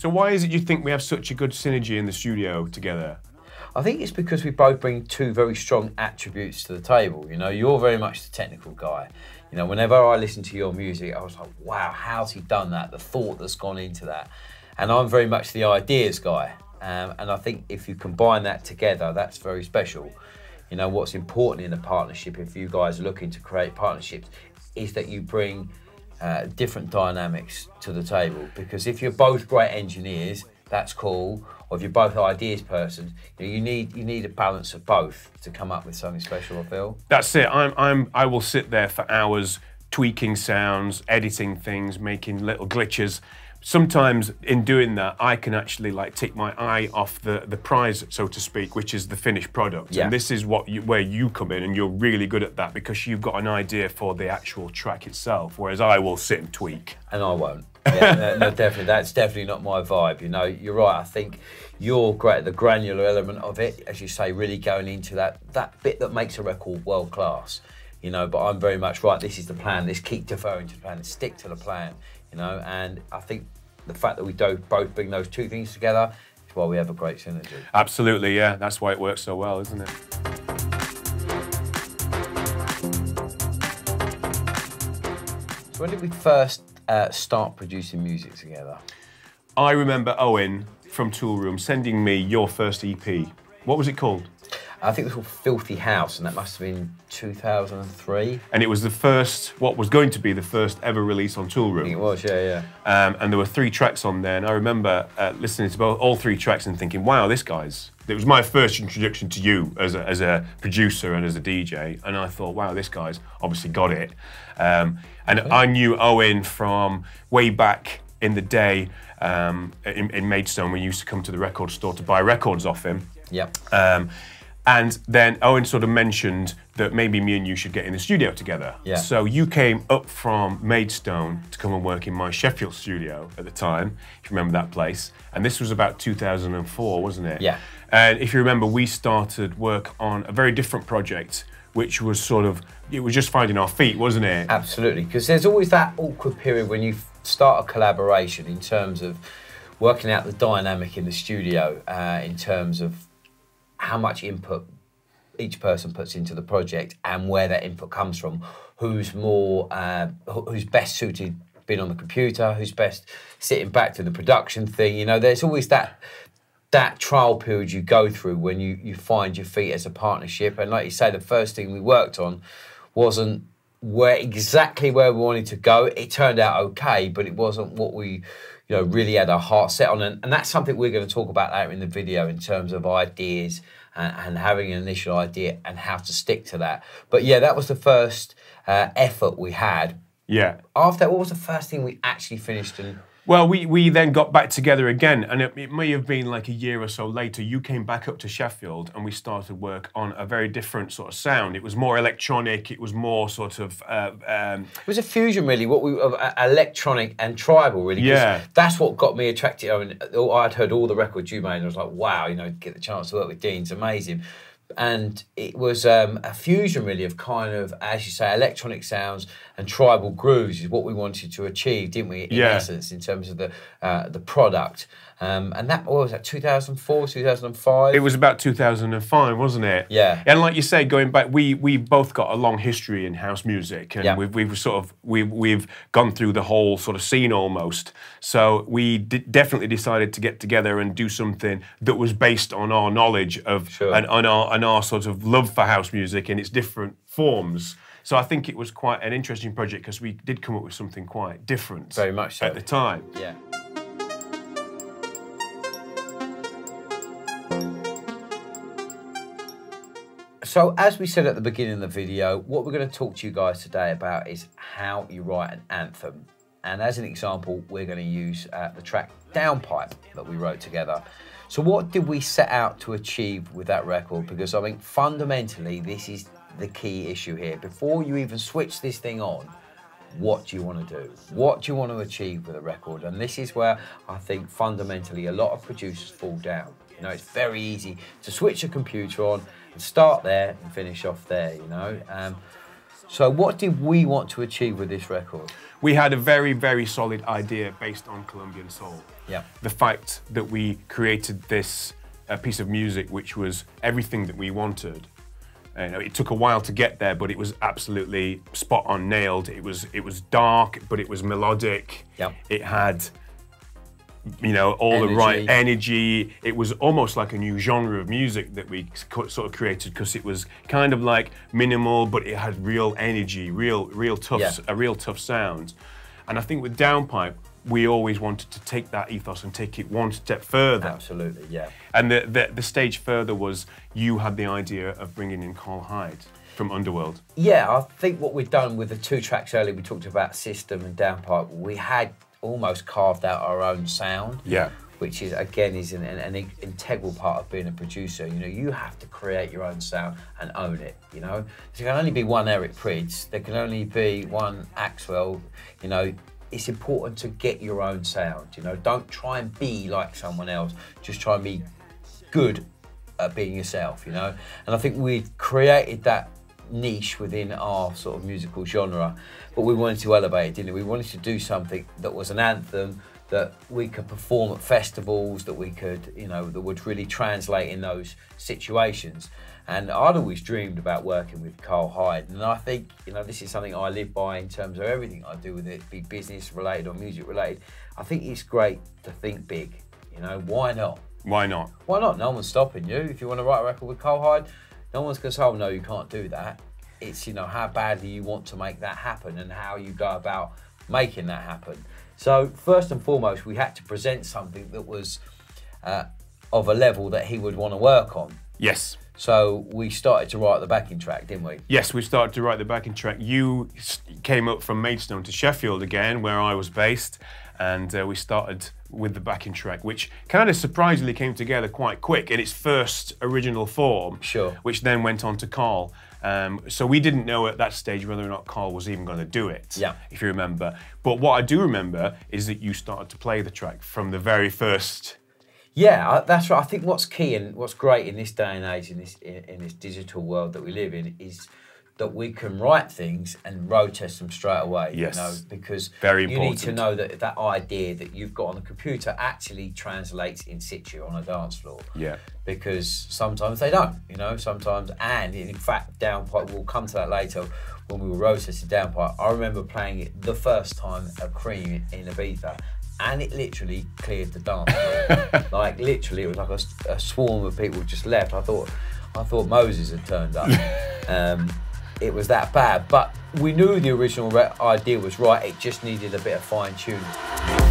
So why is it you think we have such a good synergy in the studio together? I think it's because we both bring two very strong attributes to the table. You know, you're very much the technical guy. You know, whenever I listen to your music, I was like, wow, how's he done that? The thought that's gone into that. And I'm very much the ideas guy. And I think if you combine that together, that's very special. You know, what's important in a partnership, if you guys are looking to create partnerships, is that you bring different dynamics to the table. Because if you're both great engineers, that's cool. Or if you're both ideas persons, you need a balance of both to come up with something special, I feel. That's it. I will sit there for hours tweaking sounds, editing things, making little glitches. Sometimes in doing that, I can actually like take my eye off the prize, so to speak, which is the finished product. Yeah. And this is where you come in, and you're really good at that because you've got an idea for the actual track itself, whereas I will sit and tweak. And I won't. Yeah, no, definitely. That's definitely not my vibe. You know, you're right. I think you're great at the granular element of it, as you say, really going into that bit that makes a record world class. You know, but I'm very much right. This is the plan. Let's keep deferring to the plan. Let's stick to the plan. You know, and I think the fact that we both bring those two things together is why we have a great synergy. Absolutely, yeah. That's why it works so well, isn't it? So when did we first start producing music together? I remember Owen from Toolroom sending me your first EP. What was it called? I think it was called Filthy House, and that must have been 2003. And it was the first, what was going to be the first ever release on Toolroom. I think it was, yeah. And there were 3 tracks on there, and I remember listening to all 3 tracks and thinking, wow, this guy's... It was my first introduction to you as a producer and as a DJ, and I thought, wow, this guy's obviously got it. And I knew Owen from way back in the day in Maidstone, when we used to come to the record store to buy records off him. Yep. And then Owen sort of mentioned that maybe me and you should get in the studio together. Yeah. So you came up from Maidstone to come and work in my Sheffield studio at the time, if you remember that place. And this was about 2004, wasn't it? Yeah. And if you remember, we started work on a very different project, which was sort of, it was just finding our feet, wasn't it? Absolutely, because there's always that awkward period when you start a collaboration in terms of working out the dynamic in the studio, in terms of how much input each person puts into the project and where that input comes from, who's best suited being on the computer, who's best sitting back to the production thing. You know, there's always that trial period you go through when you find your feet as a partnership. And like you say, the first thing we worked on wasn't exactly where we wanted to go. It turned out okay, but it wasn't what we really had our heart set on. And that's something we're going to talk about later in the video in terms of ideas and having an initial idea and how to stick to that. But yeah, that was the first effort we had. Yeah. After that, what was the first thing we actually finished? Well, we then got back together again, and it may have been like a year or so later, you came back up to Sheffield and we started work on a very different sort of sound. It was more electronic, it was more sort of... it was a fusion, really, electronic and tribal, really. Yeah. That's what got me attracted. I mean, I'd heard all the records you made, and I was like, wow, get the chance to work with Dean's amazing. And it was a fusion, really, of kind of, as you say, electronic sounds and tribal grooves is what we wanted to achieve, didn't we, in essence, in terms of the product. And that, what was that, 2004, 2005? It was about 2005, wasn't it? Yeah. And like you say, going back, we both got a long history in house music, and we've gone through the whole sort of scene almost. So we definitely decided to get together and do something that was based on our knowledge of and our sort of love for house music in its different forms. So I think it was quite an interesting project because we did come up with something quite different. Very much so. At the time. Yeah. So as we said at the beginning of the video, what we're going to talk to you guys today about is how you write an anthem. And as an example, we're going to use the track Downpipe that we wrote together. So what did we set out to achieve with that record? Because I think fundamentally, this is the key issue here. Before you even switch this thing on, what do you want to do? What do you want to achieve with a record? And this is where I think fundamentally a lot of producers fall down. You know, it's very easy to switch a computer on and start there and finish off there, you know. So what did we want to achieve with this record? We had a very, very solid idea based on Colombian soul. Yeah. The fact that we created this piece of music which was everything that we wanted. It took a while to get there, but it was absolutely spot on, nailed. It was dark, but it was melodic. Yep. It had, you know, all the right energy. It was almost like a new genre of music that we sort of created, because it was kind of like minimal, but it had real energy, real tough, a real tough sound. And I think with Downpipe, we always wanted to take that ethos and take it one step further. Absolutely, yeah. And the stage further was you had the idea of bringing in Carl Hyde from Underworld. Yeah, I think what we've done with the 2 tracks earlier, we talked about System and Downpipe, we had almost carved out our own sound. Yeah. Which is, again, is an integral part of being a producer. You know, you have to create your own sound and own it, you know. There can only be one Eric Prydz, there can only be one Axwell, you know. It's important to get your own sound, you know. Don't try and be like someone else. Just try and be good at being yourself, you know. And I think we created that niche within our sort of musical genre, but we wanted to elevate it, didn't we? We wanted to do something that was an anthem that we could perform at festivals, that we could, you know, that would really translate in those situations. And I'd always dreamed about working with Carl Hyde, and I think, you know, this is something I live by in terms of everything I do with it, be business related or music related. I think it's great to think big, you know. Why not? Why not? Why not? No one's stopping you. If you want to write a record with Carl Hyde, no one's going to say, oh, no, you can't do that. It's, you know, how badly you want to make that happen and how you go about making that happen. So first and foremost, we had to present something that was of a level that he would want to work on. Yes. So we started to write the backing track, didn't we? Yes, we started to write the backing track. You came up from Maidstone to Sheffield again, where I was based, and we started with the backing track, which kind of surprisingly came together quite quick in its first original form. Sure. Which then went on to Carl. So we didn't know at that stage whether or not Carl was even going to do it, yeah, if you remember. But what I do remember is that you started to play the track from the very first. Yeah, that's right. I think what's key and what's great in this day and age, in this digital world that we live in, is that we can write things and road test them straight away. Yes, you know, because very you important. need to know that that idea that you've got on the computer actually translates in situ on a dance floor. Yeah. Because sometimes they don't, you know, sometimes, and in fact, Downpipe, we'll come to that later, when we were road testing Downpipe, I remember playing it the first time at Cream in Ibiza, and it literally cleared the dance floor. Like, literally, it was like a swarm of people just left. I thought Moses had turned up. It was that bad, but we knew the original idea was right. It just needed a bit of fine tuning.